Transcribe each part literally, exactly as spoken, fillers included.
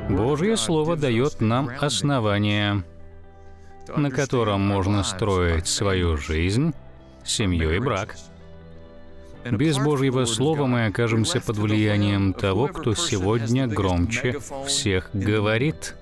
Божье Слово дает нам основание, на котором можно строить свою жизнь, семью и брак. Без Божьего Слова мы окажемся под влиянием того, кто сегодня громче всех говорит.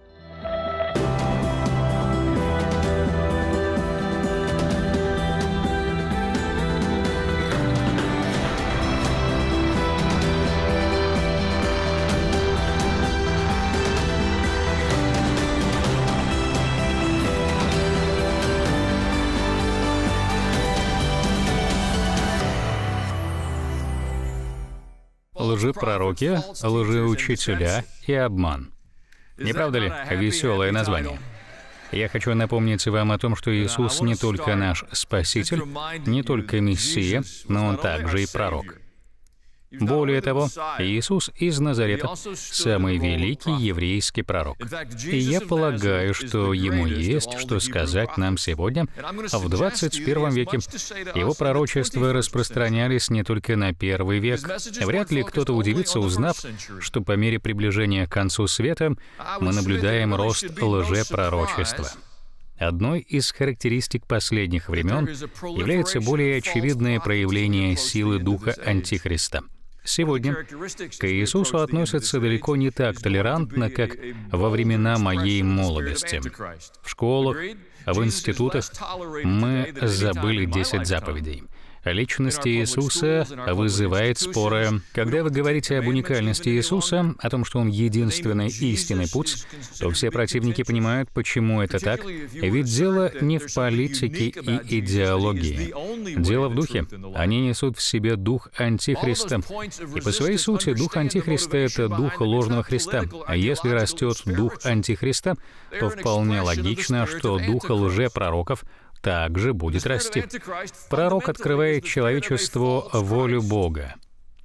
Лжепророки, лжеучителя и обман. Не правда ли веселое название? Я хочу напомнить вам о том, что Иисус не только наш Спаситель, не только Мессия, но Он также и пророк. Более того, Иисус из Назарета — самый великий еврейский пророк. И я полагаю, что Ему есть что сказать нам сегодня, в двадцать первом веке. Его пророчества распространялись не только на первый век. Вряд ли кто-то удивится, узнав, что по мере приближения к концу света мы наблюдаем рост лжепророчества. Одной из характеристик последних времен является более очевидное проявление силы Духа Антихриста. Сегодня к Иисусу относятся далеко не так толерантно, как во времена моей молодости. В школах, в институтах мы забыли десять заповедей. Личность Иисуса вызывает споры. Когда вы говорите об уникальности Иисуса, о том, что Он единственный истинный путь, то все противники понимают, почему это так. Ведь дело не в политике и идеологии. Дело в духе. Они несут в себе дух Антихриста. И по своей сути, дух Антихриста — это дух ложного Христа. А если растет дух Антихриста, то вполне логично, что дух лжепророков также будет расти. Пророк открывает человечеству волю Бога.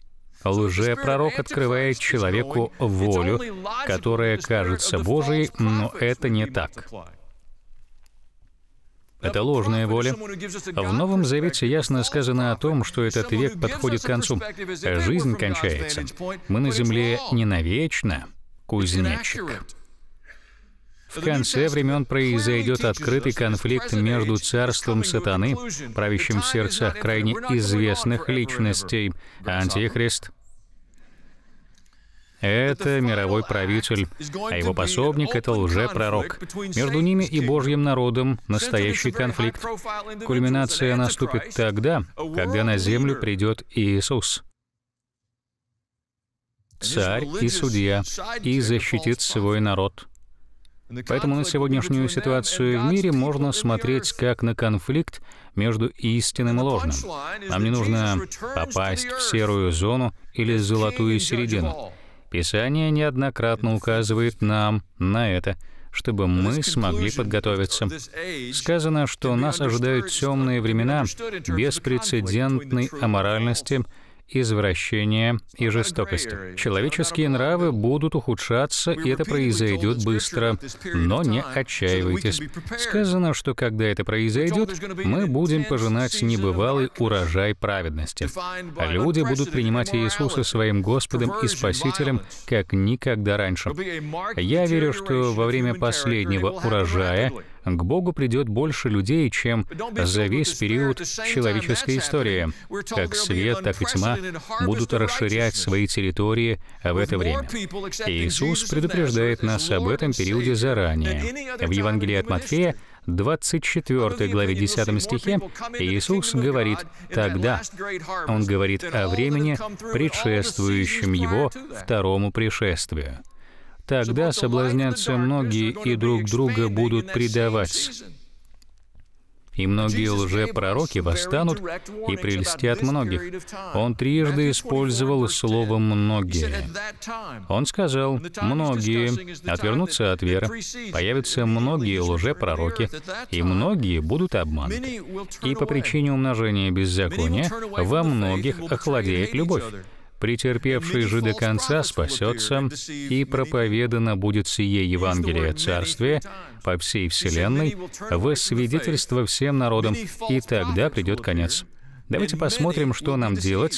Лжепророк открывает человеку волю, которая кажется Божией, но это не так. Это ложная воля. В Новом Завете ясно сказано о том, что этот век подходит к концу. Жизнь кончается. Мы на земле не навечно, кузнечик. В конце времен произойдет открытый конфликт между царством сатаны, правящим в сердцах крайне известных личностей, Антихрист. Это мировой правитель, а его пособник — это лжепророк. Между ними и Божьим народом настоящий конфликт. Кульминация наступит тогда, когда на землю придет Иисус, царь и судья, и защитит свой народ. Поэтому на сегодняшнюю ситуацию в мире можно смотреть как на конфликт между истинным и ложным. Нам не нужно попасть в серую зону или золотую середину. Писание неоднократно указывает нам на это, чтобы мы смогли подготовиться. Сказано, что нас ожидают темные времена беспрецедентной аморальности, извращения и жестокости. Человеческие нравы будут ухудшаться, и это произойдет быстро. Но не отчаивайтесь. Сказано, что когда это произойдет, мы будем пожинать небывалый урожай праведности. Люди будут принимать Иисуса своим Господом и Спасителем, как никогда раньше. Я верю, что во время последнего урожая к Богу придет больше людей, чем за весь период человеческой истории. Как свет, так и тьма будут расширять свои территории в это время. Иисус предупреждает нас об этом периоде заранее. В Евангелии от Матфея, двадцать четвёртой главе десятом стихе, Иисус говорит «тогда». Он говорит о времени, предшествующем Его второму пришествию. Тогда соблазнятся многие и друг друга будут предавать. И многие лжепророки восстанут и прельстят многих. Он трижды использовал слово «многие». Он сказал: «Многие отвернутся от веры, появятся многие лжепророки, и многие будут обмануты. И по причине умножения беззакония во многих охладеет любовь. Претерпевший же до конца спасется, и проповедано будет сие Евангелие Царствия по всей вселенной во свидетельство всем народам, и тогда придет конец». Давайте посмотрим, что нам делать,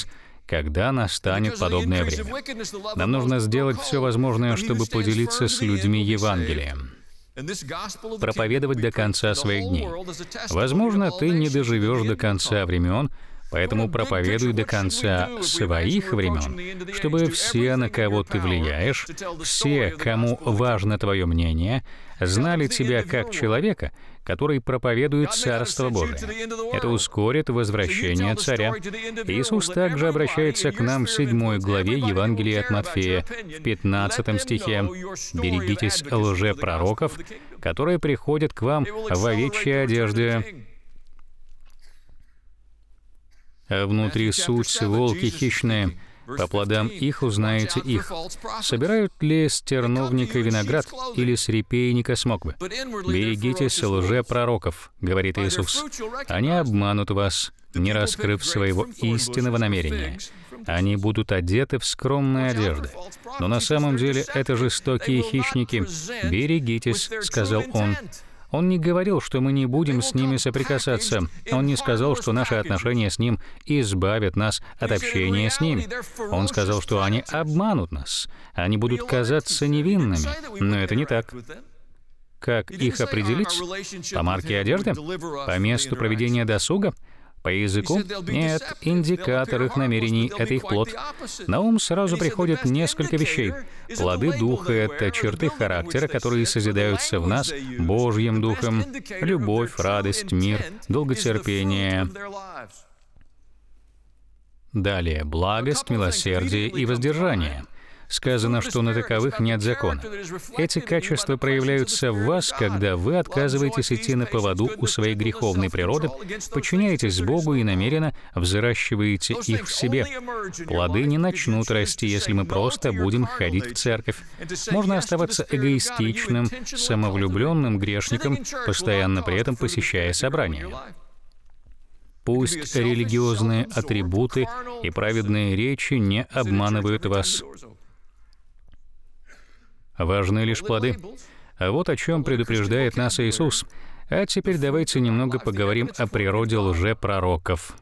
когда настанет подобное время. Нам нужно сделать все возможное, чтобы поделиться с людьми Евангелием, проповедовать до конца своих дней. Возможно, ты не доживешь до конца времен, поэтому проповедуй до конца своих времен, чтобы все, на кого ты влияешь, все, кому важно твое мнение, знали тебя как человека, который проповедует Царство Божие. Это ускорит возвращение Царя. Иисус также обращается к нам в седьмой главе Евангелия от Матфея, в пятнадцатом стихе. «Берегитесь лжепророков, которые приходят к вам в овечьей одежде, а внутри суть волки хищные. По плодам их узнаете их. Собирают ли с терновника виноград или с репейника смоквы? Берегитесь лжепророков, говорит Иисус. Они обманут вас, не раскрыв своего истинного намерения. Они будут одеты в скромные одежды. Но на самом деле это жестокие хищники. Берегитесь, сказал Он. Он не говорил, что мы не будем с ними соприкасаться. Он не сказал, что наши отношения с Ним избавят нас от общения с Ним. Он сказал, что они обманут нас. Они будут казаться невинными. Но это не так. Как их определить? По марке одежды? По месту проведения досуга? По языку? Нет, индикатор их намерений — это их плод. На ум сразу приходит несколько вещей. Плоды Духа — это черты характера, которые созидаются в нас Божьим Духом. Любовь, радость, мир, долготерпение. Далее, благость, милосердие и воздержание. Сказано, что на таковых нет закона. Эти качества проявляются в вас, когда вы отказываетесь идти на поводу у своей греховной природы, подчиняетесь Богу и намеренно взращиваете их в себе. Плоды не начнут расти, если мы просто будем ходить в церковь. Можно оставаться эгоистичным, самовлюбленным грешником, постоянно при этом посещая собрания. Пусть религиозные атрибуты и праведные речи не обманывают вас. Важны лишь плоды. А вот о чем предупреждает нас Иисус. А теперь давайте немного поговорим о природе лжепророков.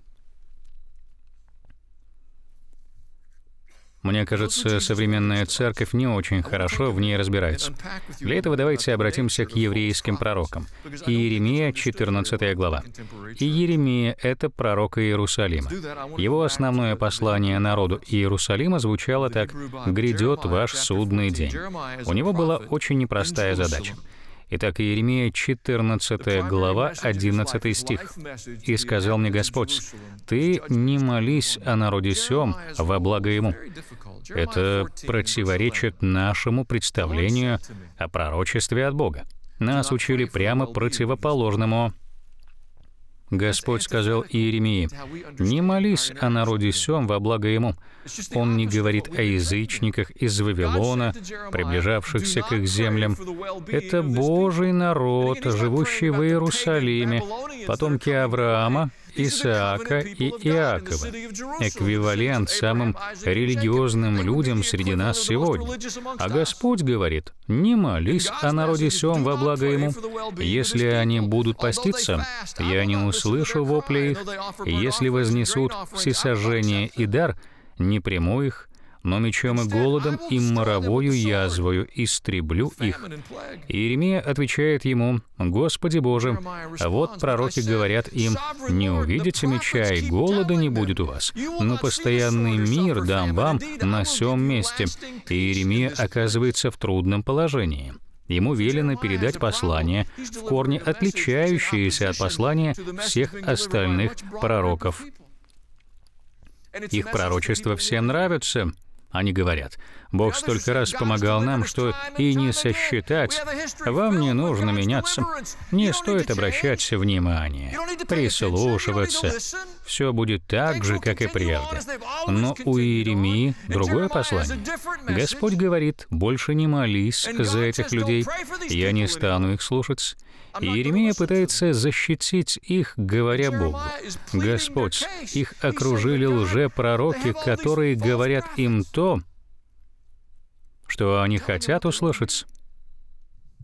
Мне кажется, современная церковь не очень хорошо в ней разбирается. Для этого давайте обратимся к еврейским пророкам. Иеремия, четырнадцатая глава. И Иеремия — это пророк Иерусалима. Его основное послание народу Иерусалима звучало так: «Грядет ваш судный день». У него была очень непростая задача. Итак, Иеремия, четырнадцатая глава, одиннадцатый стих. «И сказал мне Господь: ты не молись о народе сем во благо ему». Это противоречит нашему представлению о пророчестве от Бога. Нас учили прямо противоположному. Господь сказал Иеремии: «Не молись о народе сем во благо ему». Он не говорит о язычниках из Вавилона, приближавшихся к их землям. Это Божий народ, живущий в Иерусалиме, потомки Авраама, Исаака и Иакова. Эквивалент самым религиозным людям среди нас сегодня. А Господь говорит: «Не молись о народе сем во благо ему. Если они будут поститься, я не услышу вопли их. Если вознесут всесожжение и дар, не приму их, но мечом и голодом и моровою язвою истреблю их». Иеремия отвечает ему: «Господи Боже, а вот пророки говорят им: не увидите меча и голода не будет у вас, но постоянный мир дам вам на сем месте». И Иеремия оказывается в трудном положении. Ему велено передать послание, в корне отличающееся от послания всех остальных пророков. Их пророчества всем нравятся. Они говорят: «Бог столько раз помогал нам, что и не сосчитать. Вам не нужно меняться. Не стоит обращать внимание, прислушиваться. Все будет так же, как и прежде». Но у Иеремии другое послание. Господь говорит: «Больше не молись за этих людей. Я не стану их слушать». И Иеремия пытается защитить их, говоря Богу: «Господь, их окружили лжепророки, которые говорят им то, что они хотят услышать».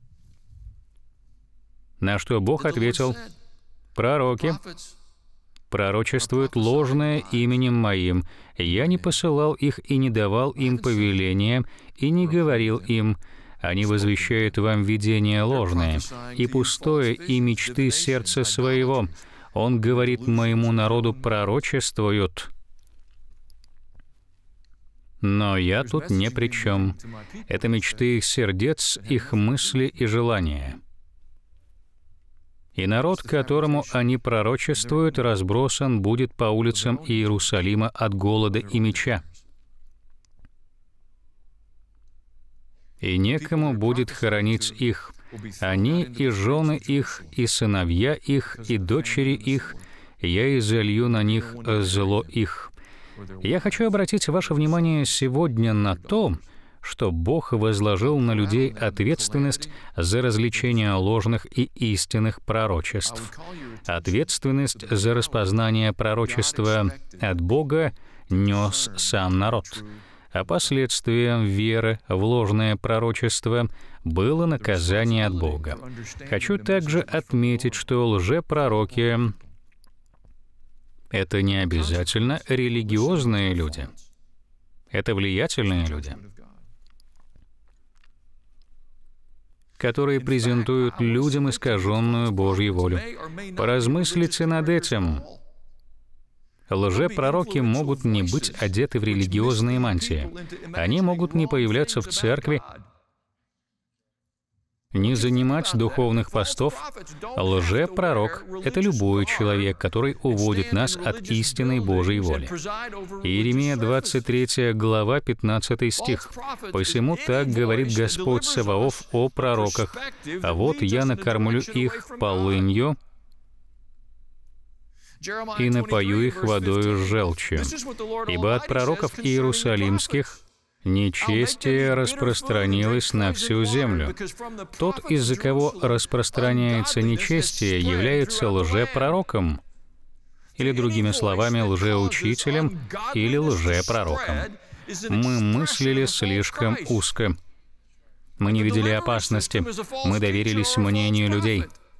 На что Бог ответил: «Пророки, пророчествуют ложное именем Моим. Я не посылал их и не давал им повеления, и не говорил им. Они возвещают вам видения ложные, и пустое, и мечты сердца своего. Он говорит моему народу, пророчествуют. Но я тут не при чем. Это мечты их сердец, их мысли и желания. И народ, которому они пророчествуют, разбросан будет по улицам Иерусалима от голода и меча. И некому будет хоронить их. Они и жены их, и сыновья их, и дочери их, я изолью на них зло их. Я хочу обратить ваше внимание сегодня на то, что Бог возложил на людей ответственность за различение ложных и истинных пророчеств. Ответственность за распознание пророчества от Бога нес сам народ, а последствием веры в ложное пророчество было наказание от Бога. Хочу также отметить, что лжепророки — это не обязательно религиозные люди. Это влиятельные люди, которые презентуют людям искаженную Божью волю. Поразмыслите над этим. Лжепророки могут не быть одеты в религиозные мантии. Они могут не появляться в церкви, не занимать духовных постов. Лжепророк — это любой человек, который уводит нас от истинной Божьей воли. Иеремия двадцать третья глава, пятнадцатый стих. «Посему так говорит Господь Саваоф о пророках, а вот я накормлю их полынью и напою их водою с желчью. Ибо от пророков иерусалимских нечестие распространилось на всю землю. Тот, из-за кого распространяется нечестие, является лжепророком, или, другими словами, лжеучителем или лжепророком. Мы мыслили слишком узко. Мы не видели опасности. Мы доверились мнению людей.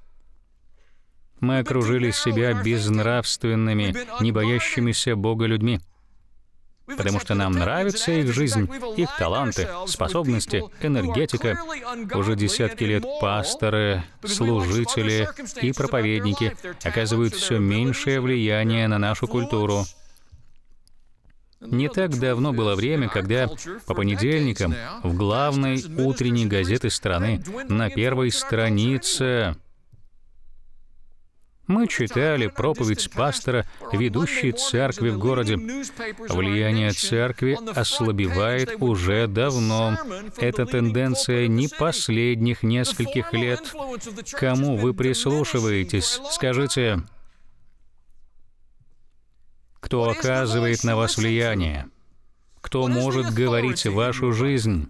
Мы окружили себя безнравственными, не боящимися Бога людьми, потому что нам нравится их жизнь, их таланты, способности, энергетика. Уже десятки лет пасторы, служители и проповедники оказывают все меньшее влияние на нашу культуру. Не так давно было время, когда по понедельникам в главной утренней газете страны на первой странице мы читали проповедь пастора, ведущей церкви в городе. Влияние церкви ослабевает уже давно. Это тенденция не последних нескольких лет. Кому вы прислушиваетесь? Скажите, кто оказывает на вас влияние? Кто может говорить в вашу жизнь?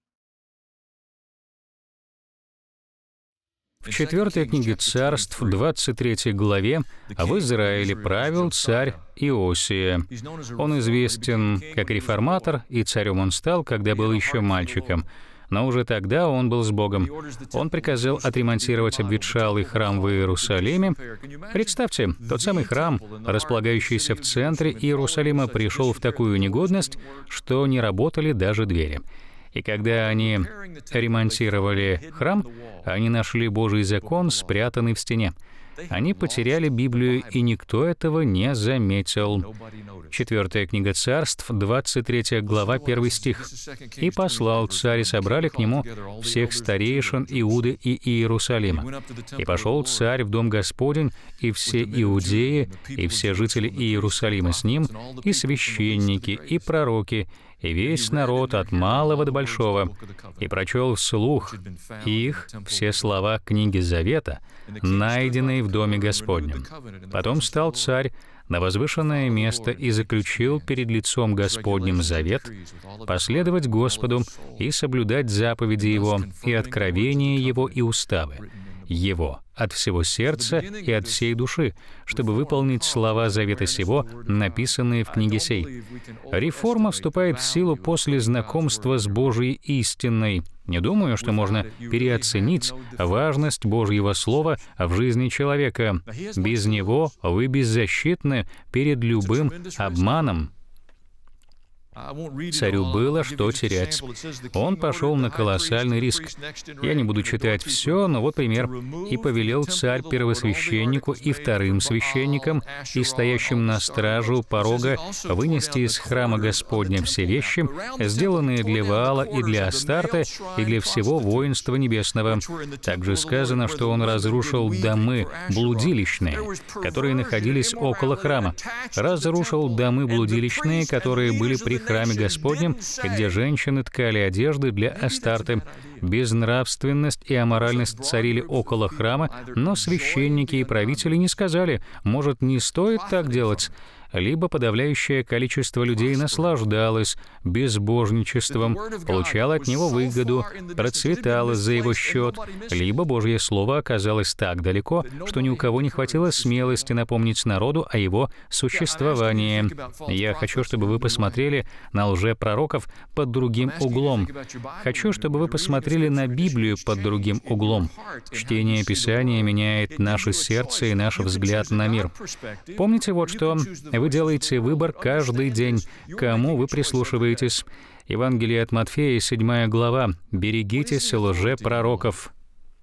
В четвертой книге Царств, двадцать третьей главе, в Израиле правил царь Иосия. Он известен как реформатор, и царем он стал, когда был еще мальчиком. Но уже тогда он был с Богом. Он приказал отремонтировать обветшалый храм в Иерусалиме. Представьте, тот самый храм, располагающийся в центре Иерусалима, пришел в такую негодность, что не работали даже двери. И когда они ремонтировали храм, они нашли Божий закон, спрятанный в стене. Они потеряли Библию, и никто этого не заметил. Четвертая книга Царств, двадцать третья глава, первый стих. «И послал царь, и собрали к нему всех старейшин Иуды и Иерусалима. И пошел царь в дом Господень, и все иудеи, и все жители Иерусалима с ним, и священники, и пророки, и весь народ от малого до большого, и прочел вслух их все слова книги Завета, найденные в доме Господнем. Потом стал царь на возвышенное место и заключил перед лицом Господним завет последовать Господу и соблюдать заповеди Его, и откровения Его, и уставы. Его от всего сердца и от всей души, чтобы выполнить слова завета сего, написанные в книге сей. Реформа вступает в силу после знакомства с Божьей истиной. Не думаю, что можно переоценить важность Божьего Слова в жизни человека. Без него вы беззащитны перед любым обманом. Царю было что терять. Он пошел на колоссальный риск. Я не буду читать все, но вот пример. «И повелел царь первосвященнику и вторым священникам, и стоящим на страже у порога, вынести из храма Господня все вещи, сделанные для Ваала и для Астарты, и для всего воинства небесного». Также сказано, что он разрушил домы блудилищные, которые находились около храма. Разрушил домы блудилищные, которые были при храме Господнем, где женщины ткали одежды для Астарты. Безнравственность и аморальность царили около храма, но священники и правители не сказали: «Может, не стоит так делать?» Либо подавляющее количество людей наслаждалось безбожничеством, получало от него выгоду, процветало за его счет, либо Божье Слово оказалось так далеко, что ни у кого не хватило смелости напомнить народу о его существовании. Я хочу, чтобы вы посмотрели на лжепророков под другим углом. Хочу, чтобы вы посмотрели на Библию под другим углом. Чтение Писания меняет наше сердце и наш взгляд на мир. Помните вот что. Вы делаете выбор каждый день, кому вы прислушиваетесь. Евангелие от Матфея, седьмая глава. «Берегитесь лжепророков.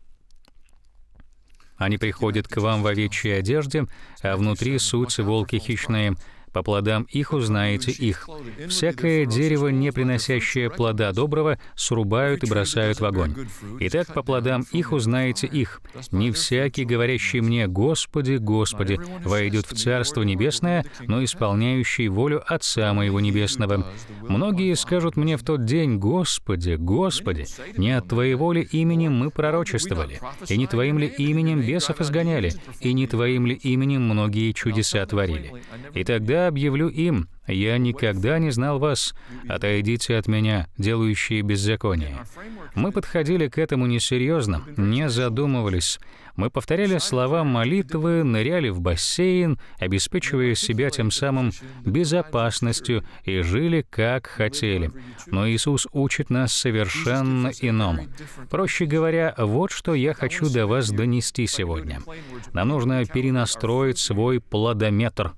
Они приходят к вам в овечьей одежде, а внутри суть волки хищные. По плодам их узнаете их. Всякое дерево, не приносящее плода доброго, срубают и бросают в огонь. Итак, по плодам их узнаете их. Не всякий, говорящий мне: Господи, Господи, войдет в Царство Небесное, но исполняющий волю Отца моего Небесного. Многие скажут мне в тот день: Господи, Господи, не от Твоего ли именем мы пророчествовали, и не Твоим ли именем бесов изгоняли, и не Твоим ли именем многие чудеса творили? И тогда объявлю им: я никогда не знал вас, отойдите от меня, делающие беззаконие». Мы подходили к этому несерьезно, не задумывались. Мы повторяли слова молитвы, ныряли в бассейн, обеспечивая себя тем самым безопасностью, и жили как хотели. Но Иисус учит нас совершенно иному. Проще говоря, вот что я хочу до вас донести сегодня. Нам нужно перенастроить свой плодометр.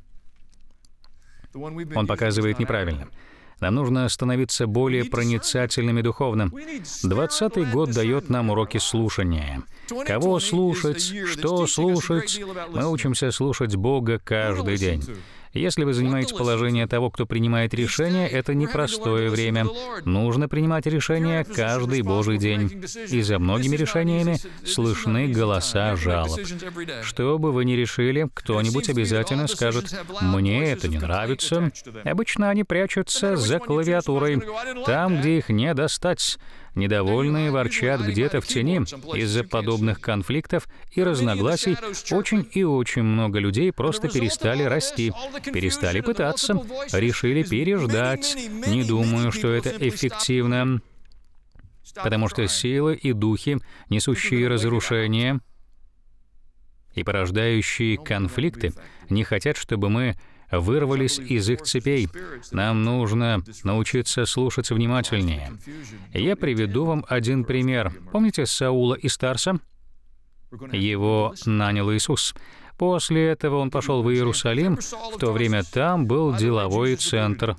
Он показывает неправильно. Нам нужно становиться более проницательными духовно. Двадцатый год дает нам уроки слушания. Кого слушать, что слушать? Мы учимся слушать Бога каждый день. Если вы занимаете положение того, кто принимает решения, это непростое время. Нужно принимать решения каждый Божий день. И за многими решениями слышны голоса жалоб. Что бы вы ни решили, кто-нибудь обязательно скажет: «Мне это не нравится». Обычно они прячутся за клавиатурой, там, где их не достать. Недовольные ворчат где-то в тени. Из-за подобных конфликтов и разногласий очень и очень много людей просто перестали расти, перестали пытаться, решили переждать. Не думаю, что это эффективно, потому что силы и духи, несущие разрушение и порождающие конфликты, не хотят, чтобы мы вырвались из их цепей. Нам нужно научиться слушать внимательнее. Я приведу вам один пример. Помните Саула из Тарса? Его нанял Иисус. После этого он пошел в Иерусалим. В то время там был деловой центр.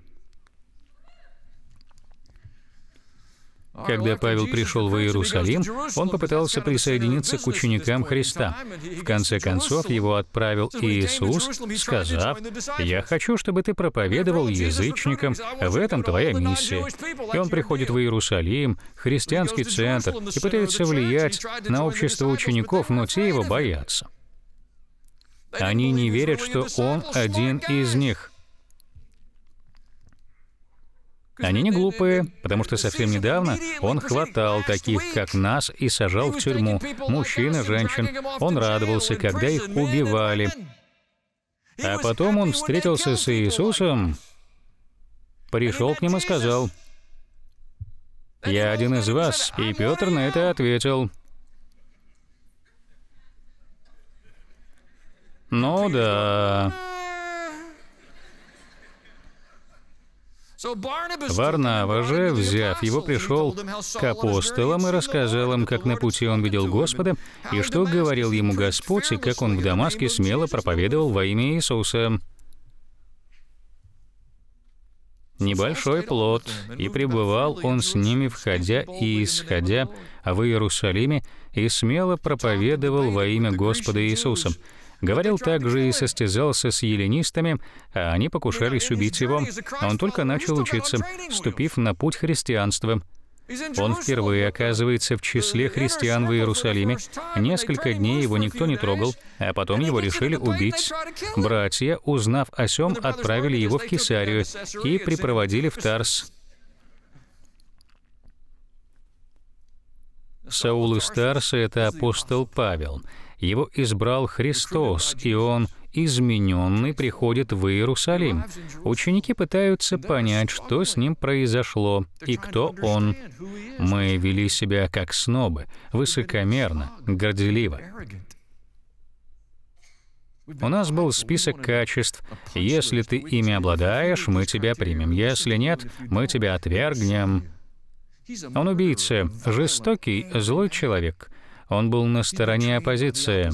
Когда Павел пришел в Иерусалим, он попытался присоединиться к ученикам Христа. В конце концов, его отправил Иисус, сказав: «Я хочу, чтобы ты проповедовал язычникам, в этом твоя миссия». И он приходит в Иерусалим, христианский центр, и пытается влиять на общество учеников, но те его боятся. Они не верят, что он один из них. Они не глупые, потому что совсем недавно он хватал таких, как нас, и сажал в тюрьму, мужчин и женщин. Он радовался, когда их убивали. А потом он встретился с Иисусом, пришел к ним и сказал: «Я один из вас». И Петр на это ответил: Ну да. Варнава же, взяв его, пришел к апостолам и рассказал им, как на пути он видел Господа, и что говорил ему Господь, и как он в Дамаске смело проповедовал во имя Иисуса. Небольшой плод, и пребывал он с ними, входя и исходя в Иерусалиме, и смело проповедовал во имя Господа Иисуса. Говорил также и состязался с еленистами, а они покушались убить его. Он только начал учиться, вступив на путь христианства. Он впервые оказывается в числе христиан в Иерусалиме. Несколько дней его никто не трогал, а потом его решили убить. Братья, узнав о сем, отправили его в Кесарию и припроводили в Тарс. Саул из Тарса — это апостол Павел. Его избрал Христос, и он, измененный, приходит в Иерусалим. Ученики пытаются понять, что с ним произошло и кто он. Мы вели себя как снобы, высокомерно, горделиво. У нас был список качеств. Если ты ими обладаешь, мы тебя примем. Если нет, мы тебя отвергнем. Он убийца, жестокий, злой человек. Он был на стороне оппозиции.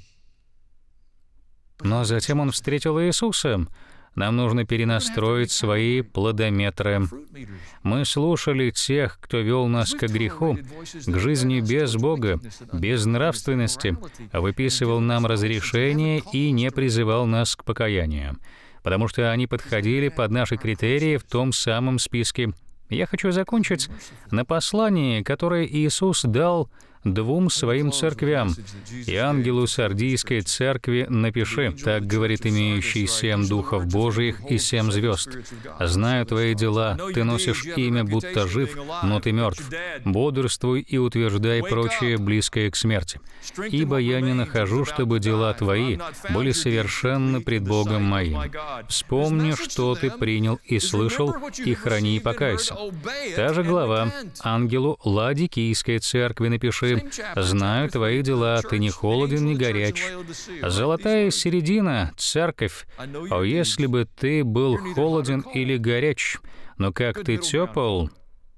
Но затем он встретил Иисуса. Нам нужно перенастроить свои плодометры. Мы слушали тех, кто вел нас к греху, к жизни без Бога, без нравственности, выписывал нам разрешение и не призывал нас к покаянию, потому что они подходили под наши критерии в том самом списке. Я хочу закончить на послании, которое Иисус дал двум своим церквям. «И ангелу Сардийской церкви напиши, так говорит имеющий семь духов Божиих и семь звезд. Знаю твои дела, ты носишь имя, будто жив, но ты мертв. Бодрствуй и утверждай прочее, близкое к смерти. Ибо я не нахожу, чтобы дела твои были совершенны пред Богом моим. Вспомни, что ты принял и слышал, и храни и покайся». Та же глава. «Ангелу Ладикийской церкви напиши, знаю твои дела, ты не холоден, не горяч. Золотая середина, церковь. О, если бы ты был холоден или горяч, но как ты тепл,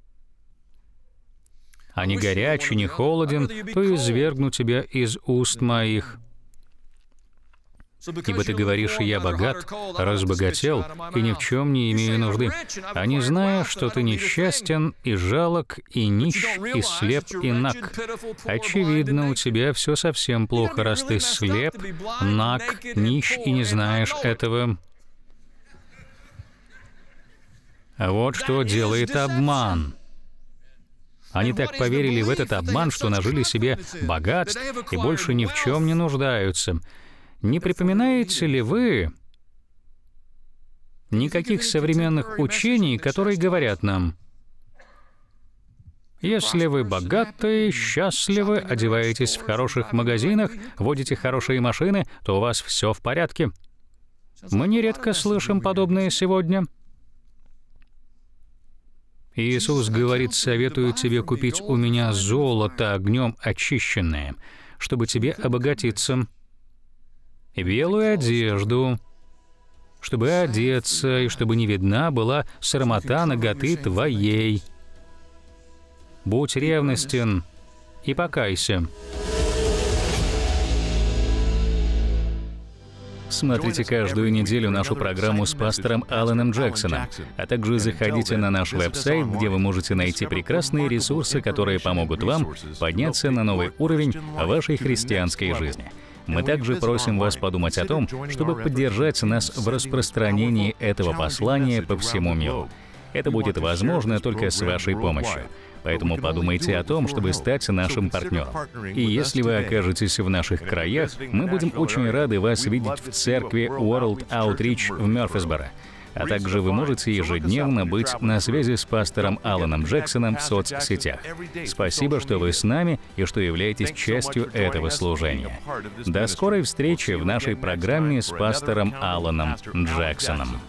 а не горяч и не холоден, то извергну тебя из уст моих. Ибо ты говоришь, я богат, разбогател, и ни в чем не имею нужды, а не зная, что ты несчастен, и жалок, и нищ, и слеп, и наг. Очевидно, у тебя все совсем плохо, раз ты слеп, наг, нищ, и не знаешь этого. А вот что делает обман. Они так поверили в этот обман, что нажили себе богатств и больше ни в чем не нуждаются. Не припоминаете ли вы никаких современных учений, которые говорят нам: если вы богаты, счастливы, одеваетесь в хороших магазинах, водите хорошие машины, то у вас все в порядке? Мы нередко слышим подобное сегодня. Иисус говорит, советую тебе купить у меня золото огнем очищенное, чтобы тебе обогатиться, белую одежду, чтобы одеться, и чтобы не видна была срамота наготы твоей. Будь ревностен и покайся. Смотрите каждую неделю нашу программу с пастором Аланом Джексоном, а также заходите на наш веб-сайт, где вы можете найти прекрасные ресурсы, которые помогут вам подняться на новый уровень вашей христианской жизни. Мы также просим вас подумать о том, чтобы поддержать нас в распространении этого послания по всему миру. Это будет возможно только с вашей помощью. Поэтому подумайте о том, чтобы стать нашим партнером. И если вы окажетесь в наших краях, мы будем очень рады вас видеть в церкви World Outreach в Мёрфисборо. А также вы можете ежедневно быть на связи с пастором Аланом Джексоном в соцсетях. Спасибо, что вы с нами и что являетесь частью этого служения. До скорой встречи в нашей программе с пастором Аланом Джексоном.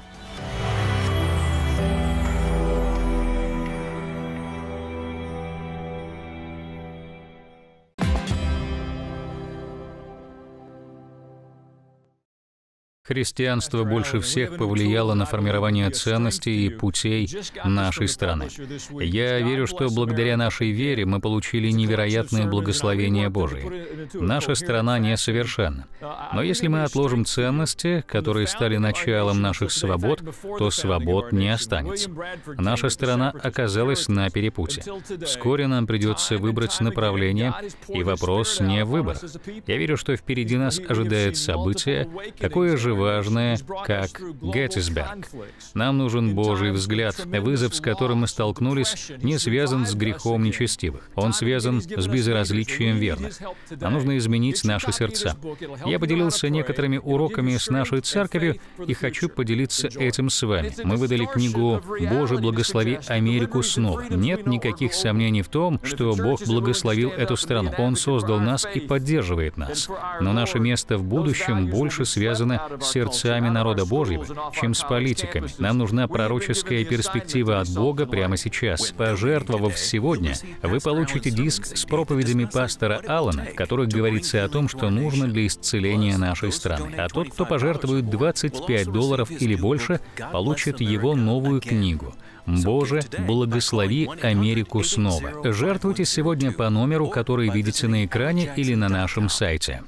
Христианство больше всех повлияло на формирование ценностей и путей нашей страны. Я верю, что благодаря нашей вере мы получили невероятные благословения Божии. Наша страна несовершенна. Но если мы отложим ценности, которые стали началом наших свобод, то свобод не останется. Наша страна оказалась на перепутье. Вскоре нам придется выбрать направление, и вопрос не в выборах. Я верю, что впереди нас ожидает событие, такое же важное, как Геттисберг. Нам нужен Божий взгляд. Вызов, с которым мы столкнулись, не связан с грехом нечестивых. Он связан с безразличием верных. Нам нужно изменить наши сердца. Я поделился некоторыми уроками с нашей церковью и хочу поделиться этим с вами. Мы выдали книгу «Боже, благослови Америку снова». Нет никаких сомнений в том, что Бог благословил эту страну. Он создал нас и поддерживает нас. Но наше место в будущем больше связано с сердцами народа Божьего, чем с политиками. Нам нужна пророческая перспектива от Бога прямо сейчас. Пожертвовав сегодня, вы получите диск с проповедями пастора Аллена, в которых говорится о том, что нужно для исцеления нашей страны. А тот, кто пожертвует двадцать пять долларов или больше, получит его новую книгу «Боже, благослови Америку снова». Жертвуйте сегодня по номеру, который видите на экране или на нашем сайте.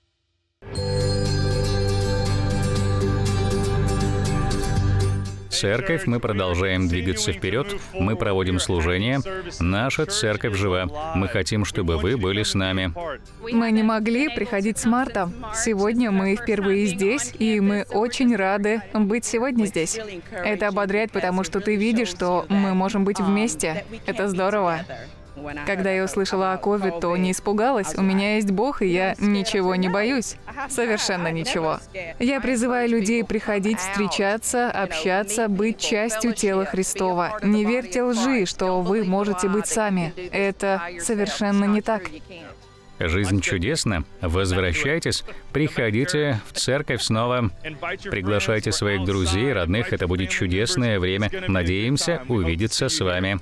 Церковь, мы продолжаем двигаться вперед, мы проводим служение. Наша церковь жива. Мы хотим, чтобы вы были с нами. Мы не могли приходить с марта. Сегодня мы впервые здесь, и мы очень рады быть сегодня здесь. Это ободряет, потому что ты видишь, что мы можем быть вместе. Это здорово. Когда я услышала о ковид, то не испугалась. У меня есть Бог, и я ничего не боюсь. Совершенно ничего. Я призываю людей приходить, встречаться, общаться, быть частью тела Христова. Не верьте лжи, что вы можете быть сами. Это совершенно не так. Жизнь чудесна. Возвращайтесь, приходите в церковь снова. Приглашайте своих друзей, родных. Это будет чудесное время. Надеемся увидеться с вами.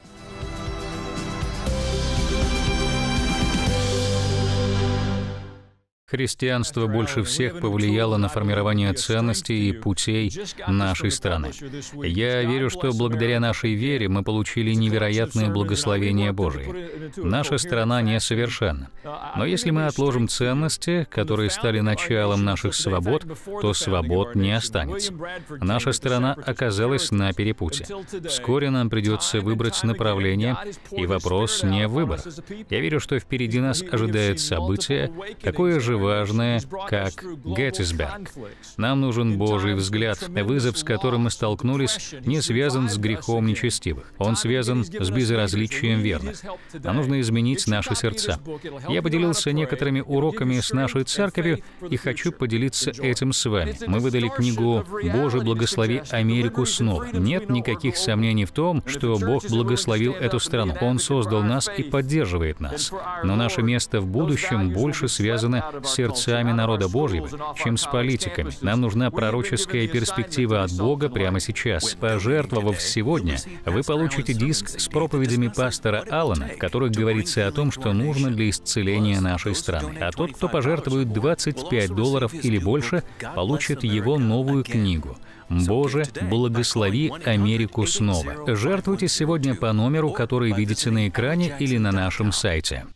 Христианство больше всех повлияло на формирование ценностей и путей нашей страны. Я верю, что благодаря нашей вере мы получили невероятные благословения Божии. Наша страна несовершенна. Но если мы отложим ценности, которые стали началом наших свобод, то свобод не останется. Наша страна оказалась на перепутье. Вскоре нам придется выбрать направление, и вопрос не в выборах. Я верю, что впереди нас ожидает событие, такое же важное, как Геттисберг. Нам нужен Божий взгляд. Вызов, с которым мы столкнулись, не связан с грехом нечестивых. Он связан с безразличием верных. Нам нужно изменить наши сердца. Я поделился некоторыми уроками с нашей церковью и хочу поделиться этим с вами. Мы выдали книгу «Боже, благослови Америку снова». Нет никаких сомнений в том, что Бог благословил эту страну. Он создал нас и поддерживает нас. Но наше место в будущем больше связано с сердцами народа Божьего, чем с политиками. Нам нужна пророческая перспектива от Бога прямо сейчас. Пожертвовав сегодня, вы получите диск с проповедями пастора Аллена, в которых говорится о том, что нужно для исцеления нашей страны. А тот, кто пожертвует двадцать пять долларов или больше, получит его новую книгу «Боже, благослови Америку снова». Жертвуйте сегодня по номеру, который видите на экране или на нашем сайте.